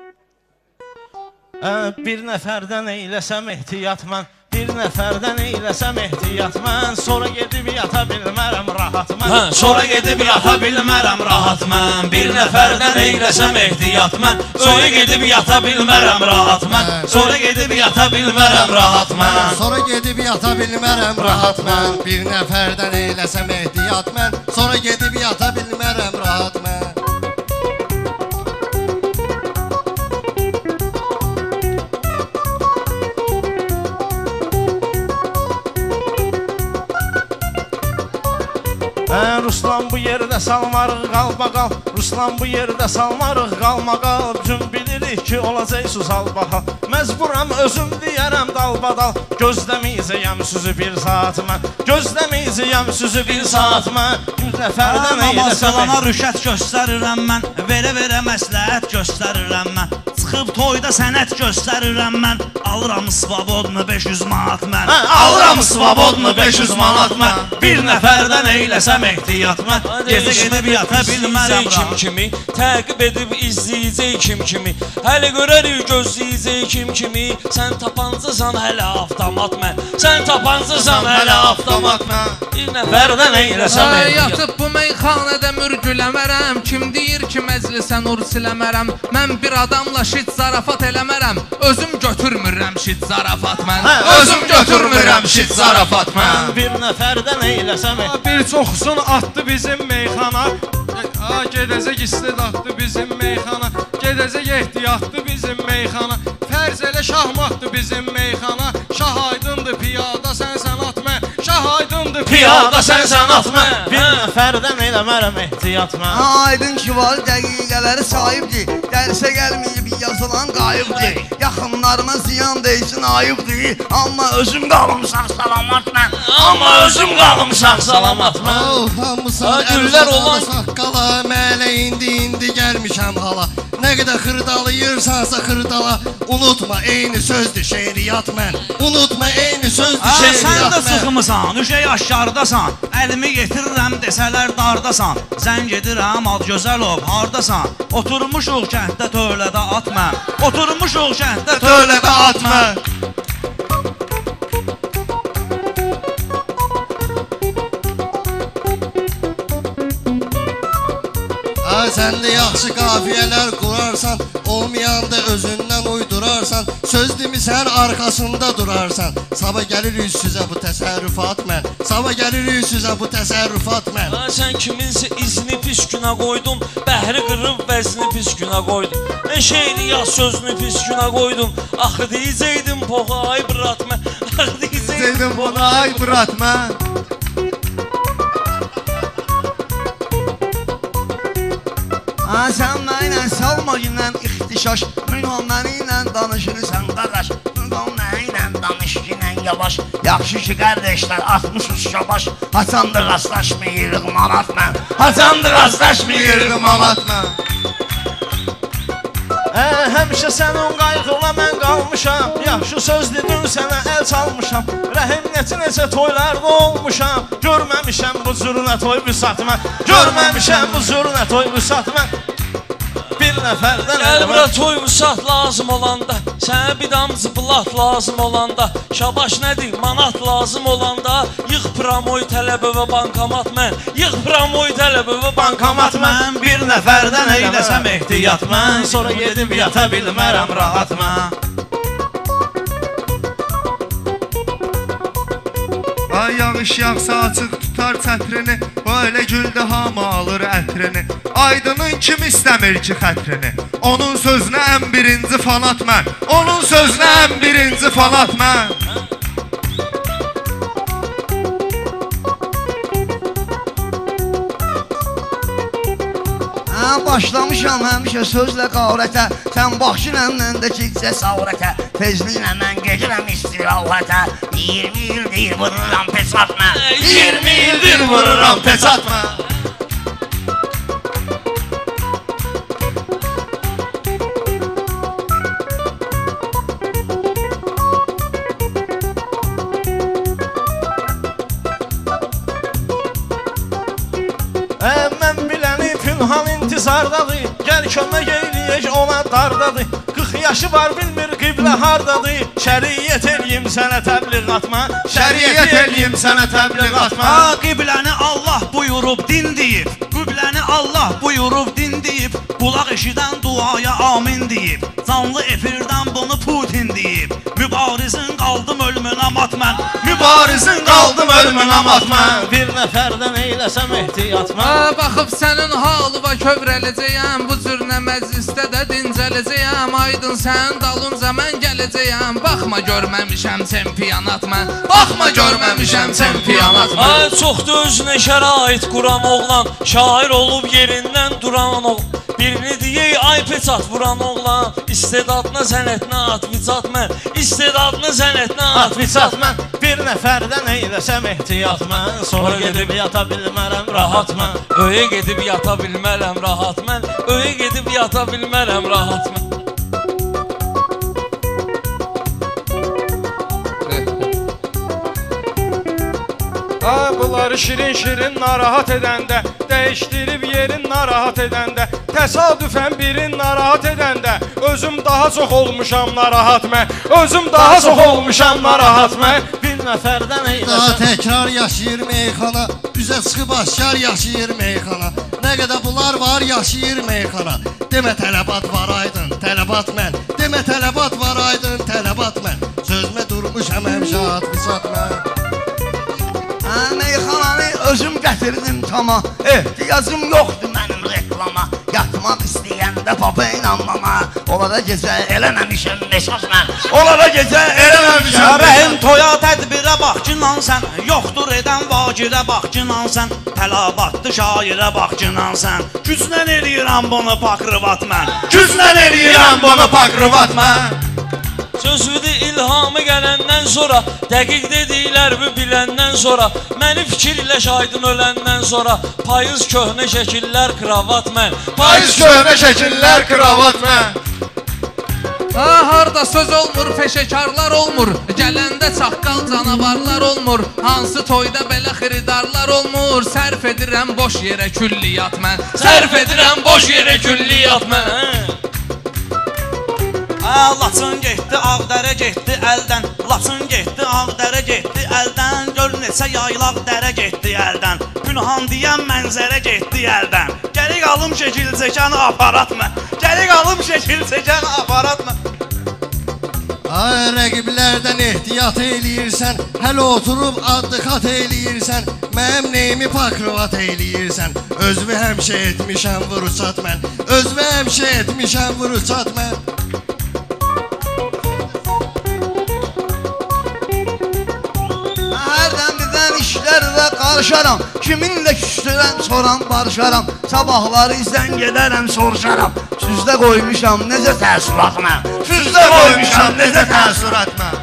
Bir nəfərdən eyləsəm ehtiyat mən, bir nəfərdən eyləsəm ehtiyat mən, sonra gedib yata bilmərəm rahat mən, sonra gedib yata bilmərəm rahat mən. Bir nəfərdən eyləsəm ehtiyat mən, sonra gedib yata bilmərəm rahat mən, sonra gedib yata bilmərəm rahat mən, sonra gedib yata bilmərəm rahat mən. Bir nəfərdən eyləsəm ehtiyat mən, sonra gedib yata bilmərəm rahat mən. Ruslan bu yerdə salmarıq qalbaqal, Ruslan bu yerdə salmarıq qalmaqal, Bütün bilirik ki olacaq susal baxal, Məcburam özüm deyərəm dalbadal, Gözləməyəcəyəm sizi bir saat mən, Gözləməyəcəyəm sizi bir saat mən. Bir nəfərdən eyləsəm rüşət göstərirəm mən, verə məsləhət göstərirəm mən, Çıxıb toyda sənət göstərirəm mən, Alıram svabodunu 500 manat mən, Alıram svabodunu 500 manat mən. Bir nəfərdən eyləsəm ehtiyat mən, gecə gedib yata bilmərəm kim kimi, təqib edib izləyəcək kim kimi, hələ görərik gözləyəcək kim kimi, sən tapancısan hələ avtomat mən, sən tapancısan hələ avtomat mən. Bir nəfərdən eyləsəm ehtiyat. Yatıb bu meyxanədə mürgüləmərəm, kim deyir ki məclisə nur siləmərəm, mən bir adamla şit zarafat eləmərəm, özüm götürmürəm şit zarafat mən, özüm götürmürəm şit zarafat mən. Bir nəfərdən eyləsəm bir çoxsun atdı bizim meyxana, gedəcək istidatdı bizim meyxana, gedəcək ehtiyatdı bizim meyxana, fərz elə şahmatdı bizim meyxana, şah aydındı piyada sən sənat mən, şah aydındı piyada sən sənat mən. Bir nəfərdən eləmərəm ehtiyat mən. Aydın ki var dəqiqələri sahibdir, dərsə gəlməyib yazılan qayıbdır, yaxınlarıma ziyan deysin ayıbdır, amma özüm qalım sağ salamat mən, amma özüm qalım sağ salamat mən. Hamısan əllər olan saqqala, mələ indi gəlmişəm hala, nə qədər xırdalıyırsansa xırdala, unutma eyni sözdür şeiriyyat mən, unutma eyni sözdür şeiriyyat mən. Sən də sıxımısan, üşək aşkardasan, əlimi getirirəm desələr dardasan, zəng edirəm ad gözəl ol, hardasan, oturmuşuq kənddə tövlədə at mən, oturmuşuq kənddə tövlədə at mən. Sən də yaxşı qafiyələr qurarsan, olmayanda özündən uydurarsan, söz demisən arxasında durarsan, sabah gəlir üz sizə bu təsərrüfat mən, sabah gəlir üz sizə bu təsərrüfat mən. Sən kiminsə izini pis günə qoydun, bəhri qırıb vəzni pis günə qoydun, şeiri yaz sözünü pis günə qoydun, axı deyəcəkdim poğa ay bırat mən, axı deyəcəkdim poğa ay bırat mən. Sən mənlə salma yinən ixtişaş, Münhon mənimlə danışırsan qardaş, Münhon mənimlə danış yinən yavaş, yaxşı ki qardeşlər atmışız şabaş, haçandır rastlaşmayırıq manat mən, haçandır rastlaşmayırıq manat mən. Həmişə sənin qayğıla mən qalmışam, yaxşı söz dedin sənə əl çalmışam, rəhim necə toylarda olmuşam, görməmişəm bu zürünə toy büsat mən, görməmişəm bu zürünə toy büsat mən. Bir nəfərdən gəl bura toy vüsat lazım olanda, sənə bir damcı plat lazım olanda, şabaş nədir manat lazım olanda, yığ pramoy tələbə və bankamat mən, yığ pramoy tələbə və bankamat mən. Bir nəfərdən eyləsəm ehtiyat mən, sonra gedib yata bilmərəm rahat mən. Ay yağış yağsa açıq tutar çətrini, böyle güldə hamı alır ətrini, Aydının kim istəmir ki xətrini, onun sözünə ən birinci fanat mən, onun sözünə ən birinci fanat mən. Başlamışam həmişə sözlə qavrətə, sən baxşın əmləndəki cəsavrətə, tezliklə mən gedirəm istirahətə, 20 ildir vururam pesat mən, 20 ildir vururam pesat mən. Mən biləni pünhan intizardadır, gəl kömək eyləyək ona dardadır 40 yaşı var bilmir qiblə hardadır Şəriyyət eləyim sənə təbliğat mən Şəriyyət eləyim sənə təbliğat mən Qibləni Allah buyurub din deyib Qibləni Allah buyurub din deyib Qulaq eşidən duaya amin deyib Canlı efirdən bunu Putin deyib Mübarizin qaldım ölümünə mat mən Mübarizin qaldım ölümünə mat mən Bir nəfərdən eyləsəm ehtiyat mən Baxıb sənin halıva kövrələcəyəm Bu cür nə məclisdə də dincələcəyəm Aydın sənin dalınca mən gələcəyəm Baxma görməmişəm çempionat mən Baxma görməmişəm çempionat mən Ay çoxdur özünə şərait quran oğlan Şair olub yerindən duran oğlan Birini deyək ay peçat vuran oğlan İstedadına sənətinə at vicat mən İstedadına sənətinə at vicat mən Bir nəfərdən eyləsəm ehtiyat mən Sonra gedib yata bilmərəm rahat mən Öyə gedib yata bilmərəm rahat mən Öyə gedib yata bilmərəm rahat mən Bunları şirin narahat edəndə Dəyişdirib yerin narahat edəndə Təsadüfən birin narahat edəndə Özüm daha çox olmuşam narahat mən Özüm daha çox olmuşam narahat mən Bir nəfərdən eyləsəm Daha təkrar yaşayır meyxana Üzə çıxıb aşkar yaşayır meyxana Nə qədər bunlar var yaşayır meyxana Demə tələbat var aydın tələbat mən Demə tələbat var aydın tələbat mən Sözmə durmuşam həmşat visat mən Meyxananı özüm gətirdim tama Ehtiyacım yoxdur mənim reklama Yatmaq istəyəndə papa inanmama Olara gecə eləməmişəm mesaj mən Olara gecə eləməmişəm Rəhim toya tədbirə bax ki nan sən Yoxdur edən vacirə bax ki nan sən Tələbatlı şairə bax ki nan sən Güclə eləyirəm bunu pakrıvat mən Güclə eləyirəm bunu pakrıvat mən Sözüdür ilhamı gələndən sonra Dəqiq dediklər bu biləndən sonra Məni fikirləş aydın öləndən sonra Payız köhnə şəkillər kravat mən Payız köhnə şəkillər kravat mən Harda söz olmur, peşəkarlar olmur Gələndə çaqqal canavarlar olmur Hansı toyda belə xiridarlar olmur Sərf edirəm boş yerə külliyat mən Sərf edirəm boş yerə külliyat mən Laçın getdi, Ağdərə getdi əldən Laçın getdi, Ağdərə getdi əldən Gör neçə yaylaq dərə getdi əldən Pünhan deyən mənzərə getdi əldən Gəlik alım şəkil çəkən aparat mən Gəlik alım şəkil çəkən aparat mən Ay rəqiblərdən ehtiyat eləyirsən Hələ oturub addıxat eləyirsən Mənim neyimi pakrıvat eləyirsən Özvü həmşə etmişəm vuruçat mən Özvü həmşə etmişəm vuruçat mən işlərlə qarışaram Kiminlə küstürən soran barışaram Sabahları izdən gedərəm soruşaram Süzdə qoymuşam necə təəssürat mən Süzdə qoymuşam necə təəssürat mən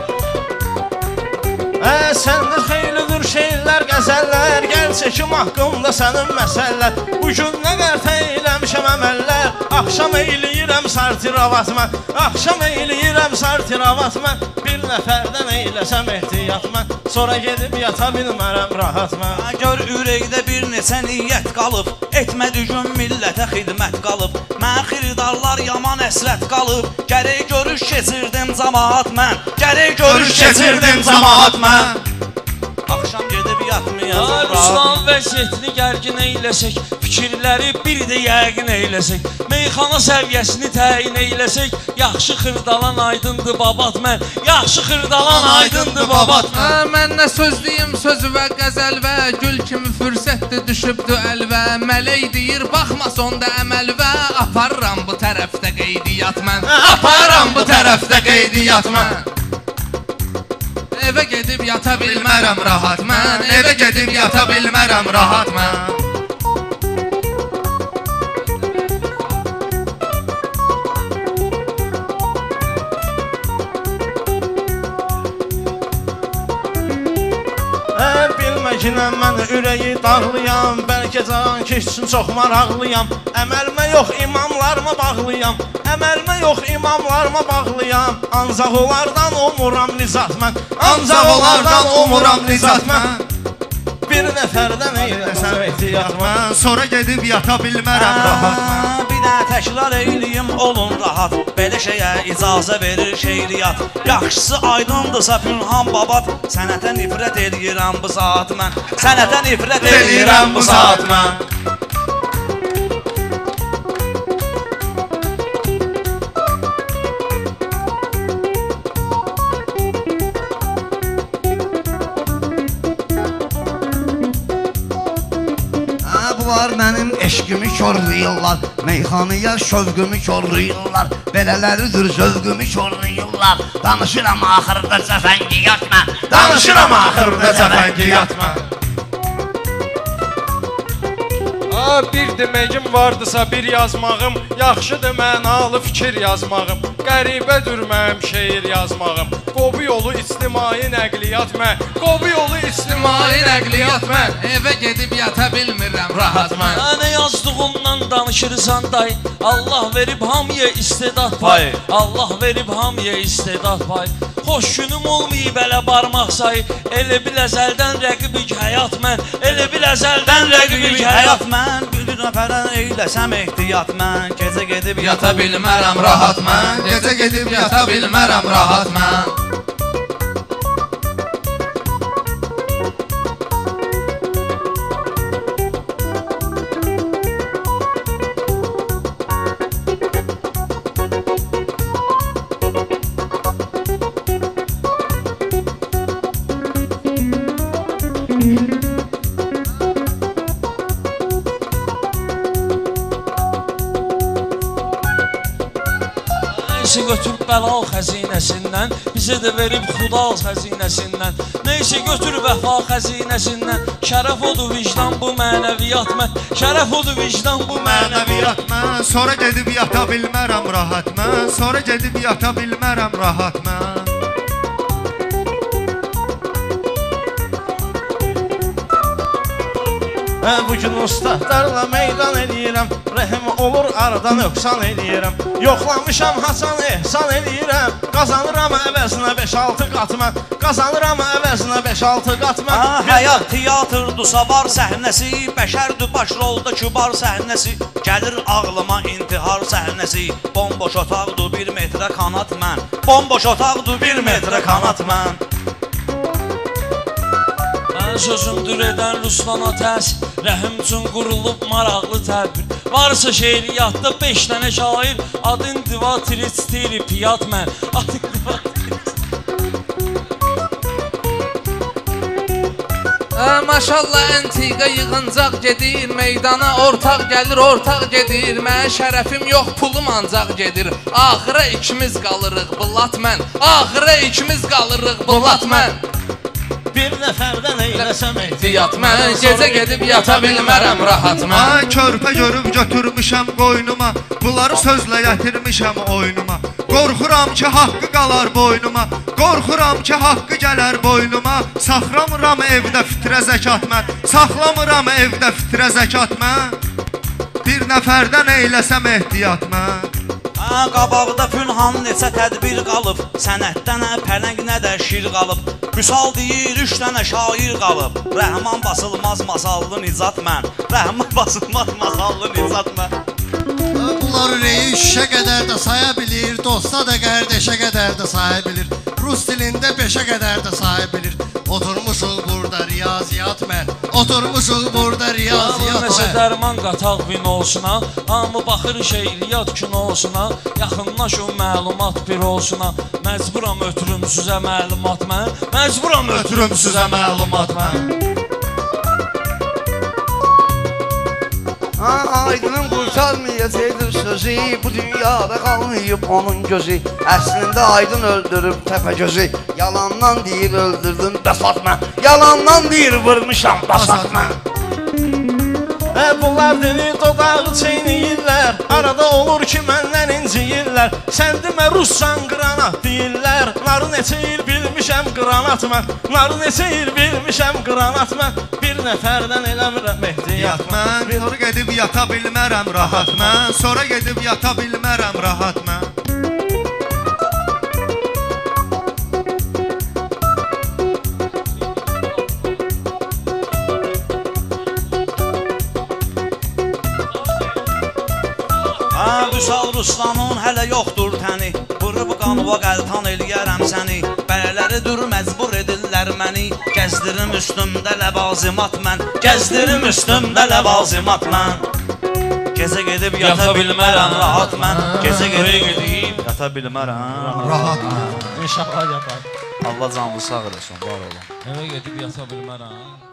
Səndə xeylidir şeylər, qəzəllər Gəl çəkim haqqımda sənin məsəllər Bugün nə qərtə eyləmişəm əməllər Axşam eyləyirəm sartiravat mən Axşam eyləyirəm sartiravat mən Bir nəfərdən eyləsəm ehtiyat mən Sonra gedib yata bilmərəm rahat mən Gör ürəkdə bir neçə niyyət qalıb Etmə düzün millətə xidmət qalıb Mən xiridarlar yaman əsrət qalıb Gərək görüş keçirdim camaat mən Gərək görüş keçirdim camaat mən Axşam gedib yatmayacam Ruslan vəziyyətini gərgin eyləsək Fikirləri bir də yəqin eyləsək Meyxana səviyyəsini təyin eyləsək Yaxşı xırdalan aydındır babat mən Yaxşı xırdalan aydındır babat mən Mən nə söz deyim sözü və qəzəl və Gül kimi fürsətdir düşübdü əlvə Mələk deyir baxma sonda əməl və Aparıram bu tərəfdə qeydiyyat mən Aparıram bu tərəfdə qeydiyyat mən Evə gedib yata bilmərəm rahat mən Evə gedib yata bilmərəm rahat mən Bilməklə mən ürəyi dağlıyam Bəlkə can keçsin çox maraqlıyam Əməlimə yox imamlarıma bağlıyam Əməlimə yox imamlarıma bağlıyam Ancaq onlardan umuram nizat mən Ancaq onlardan umuram nizat mən Bir nəfərdən eyləsəm ehtiyat mən Sonra gedib yata bilmərəm rahat mən Bir də təkrar eyliyim olun rahat. Belə şeyə icazə verir şeiriyyat. Yaxşısı aydındırsa Pünhan babat. Sənətə nifrət edirəm bu saat mən. Sənətə nifrət edirəm bu saat mən. Bunlar mənim eşqimi korlayırlar, meyxanıya şövqümü korlayırlar, belələridir zövqümü korlayırlar. Danışıram axırda cəfəngiyyat mən, danışıram axırda cəfəngiyyat mən. Bir deməyim vardısa bir yazmağım, yaxşıdır mənalı fikir yazmağım. Qəribədir mənim şeir yazmağım. Qobu yolu ictimai nəqliyyat mən, qobu yolu ictimai nəqliyyat mən. Evə gedib yata bilmirəm rahat mən. Nə yazdığından danışırsan day. Allah verib hamıya istedad pay. Allah verib hamıya istedad pay. Xoş günüm olmayıb elə barmaq say. Elə bil əzəldən rəqibik həyat mən. Elə bil əzəldən rəqibik həyat mən. Bir nəfərdən eyləsəm ehtiyat mən. Gecə gedib Yata bilmərəm rahat mən. Gecə gedib yata bilmərəm rahat mən. Neyse götür bəlal xəzinəsindən, bizə də verib xuda xəzinəsindən. Neyse götür vəfa xəzinəsindən, şərəf odur vicdan bu mənəviyyat mən. Şərəf odur vicdan bu mənəviyyat mən. Sonra gedib yata bilmərəm rahat mən. Sonra gedib yata bilmərəm rahat mən. Bugün ustadlarla meydan eləyirəm, rəhim olur aradan öqsan eləyirəm. Yoxlamışam haçan ehsan eləyirəm, qazanıram əvəzinə 5-6 qat mən. Qazanıram əvəzinə 5-6 qat mən. Həyat teatrdusa var səhnəsi, bəşərdir başrolda kübar səhnəsi. Gəlir ağlıma intihar səhnəsi, bomboş otaqdır 1 metrə kanat mən. Bomboş otaqdır 1 metrə kanat mən. Sözümdür edən Ruslan Atəs, rəhim üçün qurulub maraqlı tədbir. Varsa şeiriyyatda 5 dənə şair, adın diva trit stili piyat mən. Adın diva trit. Maşallah əntiqə yığıncaq gedir, meydana ortaq gəlir, ortaq gedir. Mən şərəfim yox, pulum ancaq gedir. Axıra ikimiz qalırıq bılat mən, axıra ikimiz qalırıq bılat mən. Bir nəfərdən eyləsəm ehtiyat mən, gecə gedib yata bilmərəm rahat mən. Ay körpə görüb götürmüşəm qoynuma, bunları sözlə gətirmişəm oyunuma. Qorxuram ki haqqı qalar boynuma, qorxuram ki haqqı gələr boynuma. Saxlamıram evdə fitrə zəkat mən, saxlamıram evdə fitrə zəkat mən. Bir nəfərdən eyləsəm ehtiyat mən. Qabaqda Pünhan neçə tədbir qalıb, sənətdən nə pələng nə də şir qalıb. Müsal deyir 3 dənə şair qalıb, Rəhman basılmaz masallı nicat mən. Rəhman basılmaz masallı nicat mən. Bunlar ürəyi şişə qədər də saya bilir, dosta da qardeşə qədər də saya bilir, Rus dilində 5-ə qədər də saya bilir. Oturmuşuq burada riyaziyyat mən, oturmuşuq burada riyaziyyat Nəsə mən. dərman qataq vinosuna, hamı baxır şeiriyyat kinosuna. Yaxınlaşın məlumat bir olsuna, məcburam ötürüm sizə məlumat mən. Məcburam ötürüm sizə məlumat mən. Aydının qurtarmayacaqdır sözü, bu dünyada qalmayıb onun gözü. Əslində aydın öldürüb təpə gözü, yalandan deyir öldürdüm bəsat mən, yalandan deyir vurmuşam basat mən. Bunlar dili dodağı çeynəyirlər, arada olur ki məndən inciyirlər. Sən demə russan qranat deyirlər, narı neçə il bilmişəm qranat mən, narı neçə il bilmişəm qranat mən. Bir nəfərdən eləmirəm ehtiyat mən. Sonra gedib yata bilmərəm rahat mən. Sonra gedib yata bilmərəm rahat mən. Vüsal Ruslanın hələ yoxdur təni. Vurub qanuva qəltan eləyərəm səni. Bəyələridir məcbur edirlər məni. Gəzdirim üstümdə ləvazimat mən. Gəzdirim üstümdə ləvazimat mən. Gecə gedib yata bilmərəm rahat mən. Gecə gedib yata bilmərəm rahat mən. İnşallah yatar. Allah canlı sağ eləsin, var olun. Eve gedib yata bilmərəm.